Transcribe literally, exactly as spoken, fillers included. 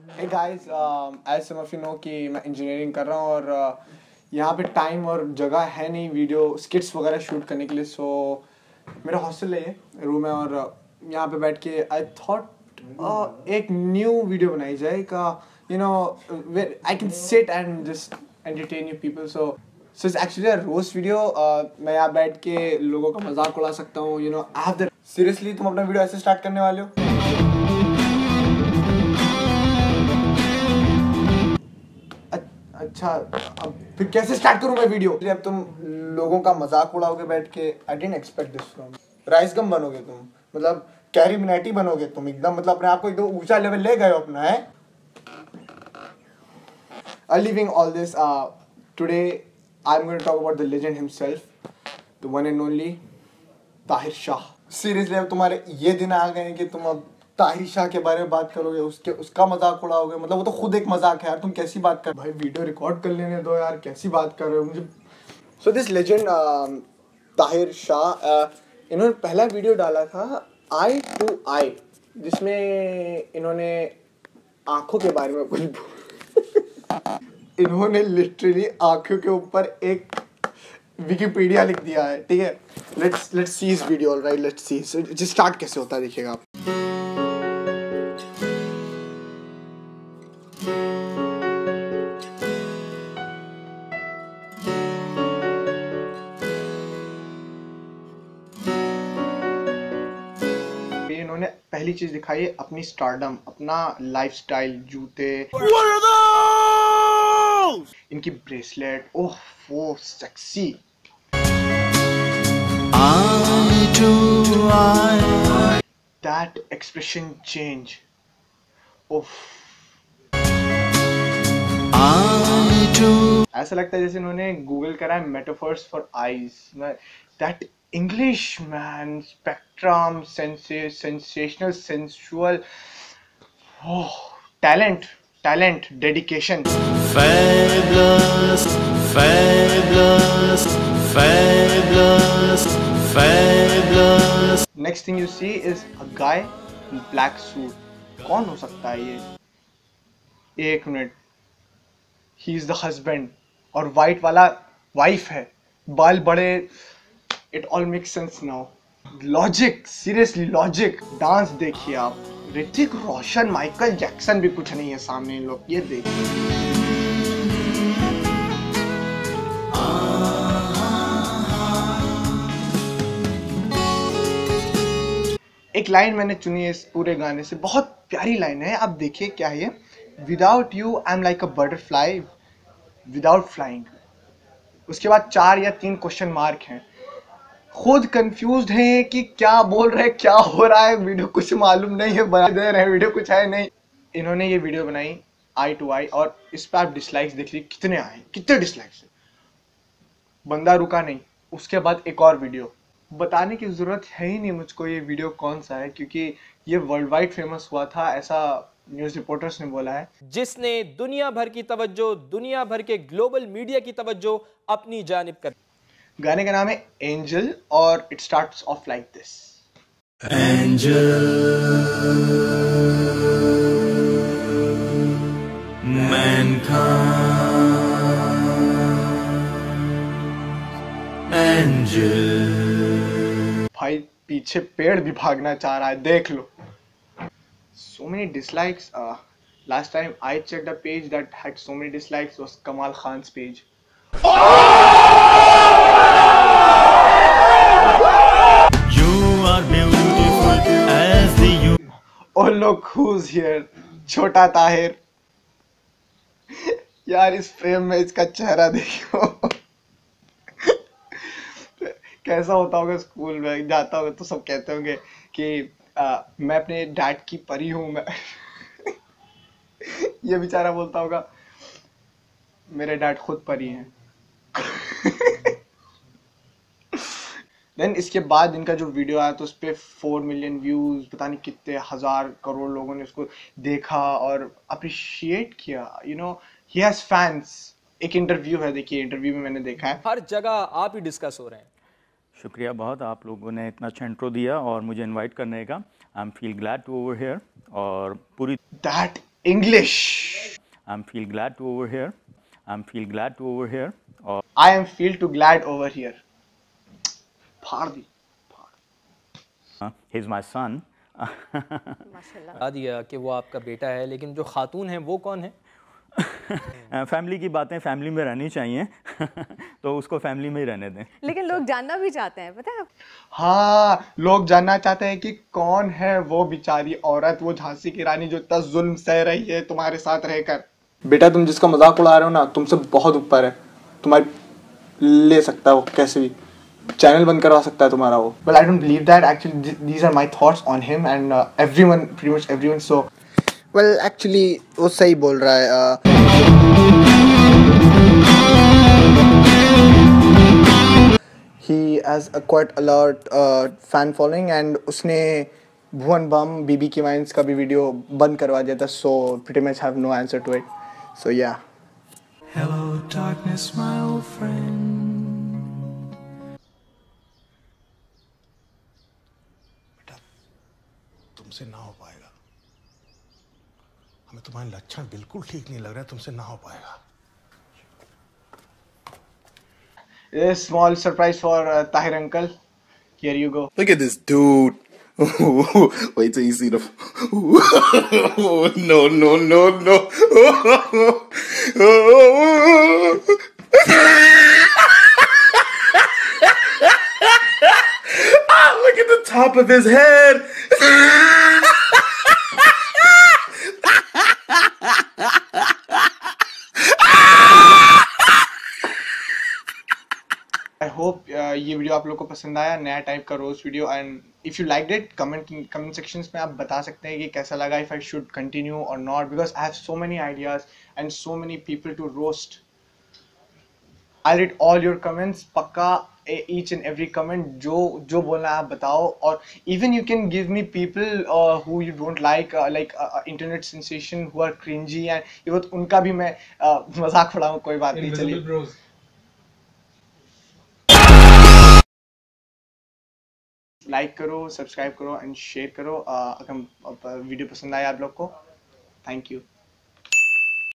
Hey guys, um, as some of you know कि मैं engineering कर रहा हूँ और uh, यहाँ पे टाइम और जगह है नहीं वीडियो स्किट्स वगैरह शूट करने के लिए. सो so, मेरा हॉस्टल है, ये रूम है और uh, यहाँ पे बैठ के आई थॉट एक न्यू वीडियो बनाई जाए का you know I can sit and just entertain you people. So so it's actually a roast video. मैं यहाँ बैठ के लोगों का मजाक उड़ा सकता हूँ. You know I have the seriously तुम अपना वीडियो ऐसे स्टार्ट करने वाले हो? अच्छा, अब फिर कैसे स्टार्ट करूं मैं वीडियो? अब तुम लोगों का मजाक उड़ाओगे बैठ के. I didn't expect this from. Rice Gum बनोगे तुम, मतलब कैरी मिनाटी बनोगे तुम एकदम, मतलब अपने आप को एकदम ऊंचा लेवल ले गए हो अपना. है I leaving all this today I am going to talk about the legend himself, the one and only Tahir Shah. Seriously अब तुम्हारे ये दिन आ गए हैं कि तुम अब ताहिर शाह के बारे में बात करोगे, उसके उसका मजाक उड़ाओगे. मतलब वो तो खुद एक मजाक है यार. तुम कैसी बात कर भाई, वीडियो रिकॉर्ड कर लेने दो यार, कैसी बात कर रहे हो मुझे. So this legend Tahir Shah, इन्होंने पहला वीडियो डाला था आई टू आई, जिसमें इन्होंने आंखों के बारे में कुछ इन्होंने लिटरली आंखों के ऊपर एक विकिपीडिया लिख दिया है. ठीक है, लेट्स लेट्स सी इस वीडियो. Alright, let's see just start कैसे होता है देखिएगा आप. इन्होंने पहली चीज दिखाई है अपनी स्टारडम, अपना लाइफस्टाइल, जूते, इनकी ब्रेसलेट. ओह वो sexy. That expression change. Oh ऐसा लगता है जैसे इन्होंने गूगल करा है metaphors for eyes. That English man, spectrum, sensa- sensational, sensual, oh, talent, talent, dedication. Fabulous, fabulous, fabulous, fabulous. Next thing you see is a guy in black suit. कौन हो सकता है ये? एक minute. He is the husband और white वाला wife है. बाल बड़े. It all makes sense now. Logic, seriously logic. Dance देखिए आप, ऋतिक रोशन, माइकल जैक्सन भी कुछ नहीं है सामने इन लोग. ये देखिए. एक लाइन मैंने चुनी है इस पूरे गाने से, बहुत प्यारी लाइन है. आप देखिए क्या है ये. Without you, I'm like a butterfly without flying. उसके बाद चार या तीन क्वेश्चन मार्क हैं. खुद कंफ्यूज्ड हैं कि क्या बोल रहे हैं, क्या हो रहा है. वीडियो कुछ मालूम नहीं है, बना दे रहे हैं, वीडियो कुछ है नहीं. इन्होंने ये वीडियो बनाई आई टू आई और इस पर आप डिसलाइक्स देख लीजिए कितने आए, कितने डिसलाइक्स. बंदा रुका नहीं. उसके बाद एक और वीडियो. बताने की जरूरत है ही नहीं मुझको ये वीडियो कौन सा है, क्योंकि ये वर्ल्ड वाइड फेमस हुआ था, ऐसा न्यूज रिपोर्टर्स ने बोला है, जिसने दुनिया भर की तवज्जो, दुनिया भर के ग्लोबल मीडिया की तवज्जो अपनी जानिब कर. गाने का नाम है एंजल और it starts off like this. Angel mankind, Angel. भाई पीछे पेड़ भी भागना चाह रहा है, देख लो. So many dislikes. Uh, last time I checked a page that had so many dislikes was Kamal Khan's page. You are beautiful as the you. Oh look who's here. छोटा ताहिर. यार इस फ्रेम में इसका चेहरा देखो. कैसा होता होगा स्कूल में जाता होगा तो सब कहते होंगे कि आ, मैं अपने डैड की परी हूँ. मैं ये बेचारा बोलता होगा मेरे डैड खुद परी हैं. देन इसके बाद इनका जो वीडियो आया तो उस पर फोर मिलियन व्यूज, पता नहीं कितने हजार करोड़ लोगों ने उसको देखा और अप्रिशिएट किया. You know he has fans. एक इंटरव्यू है, देखिए इंटरव्यू में मैंने देखा है. हर जगह आप ही डिस्कस हो रहे हैं. शुक्रिया बहुत, आप लोगों ने इतना अच्छा इंट्रो दिया और मुझे इनवाइट करने का. I am feel glad to over here. और पूरी that English. I'm feel glad to over here. I'm feel glad to over here. और I am feel too glad over here. फाड़ दी. he's my son. माशाल्लाह। बता दिया कि वो आपका बेटा है, लेकिन जो खातून है वो कौन है? फैमिली की बातें फैमिली में रहनी चाहिए तो उसको फैमिली में ही रहने दें। लेकिन लोग जानना भी चाहते हैं, पता है? हाँ, लोग जानना चाहते हैं कि कौन है वो बेचारी औरत, वो झांसी की रानी जो इतना जुल्म सह रही है तुम्हारे साथ रहकर। बेटा, तुम जिसका मजाक उड़ा रहे हो ना, तुमसे बहुत ऊपर है, तुम्हारी ले सकता है वो कैसे भी, चैनल बंद करवा सकता है तुम्हारा वो। Well, I don't believe that. Actually, these are my thoughts on him and uh, everyone, pretty much everyone. So, well, actually, वो सही बोल रहा है। uh, He has a quite a lot uh, fan following and उसने भुवन बम बीबी की mines का भी video बंद करवा दिया था, so pretty much have no answer to it. So yeah. Hello, darkness, my old friend. तुमसे ना हो पाएगा, हमें तुम्हारे लक्षण बिल्कुल ठीक नहीं लग रहे, तुमसे ना हो पाएगा। A small surprise for uh, Tahir uncle. Here you go. Look at this dude. Wait till you see the. No, no, no, no. Ah, look at the top of his head. I hope ये video आप लोग को पसंद आया, नया type का roast video. And if you like it, comment comment sections में आप बता सकते हैं कि कैसा लगा, इफ आई शुड कंटिन्यू और not, because I have so many ideas and so many people to roast. I read all your comments, पक्का ईच एंड एवरी कमेंट, जो जो बोलना है आप बताओ। और even you can give me people who you don't like, like internet sensation who are cringy, and ये उनका भी मैं uh, मजाक उड़ाऊँ, कोई बात नहीं, चलिए। लाइक करो, सब्सक्राइब करो एंड शेयर करो। अगर वीडियो पसंद आया आप लोग को, थैंक यू।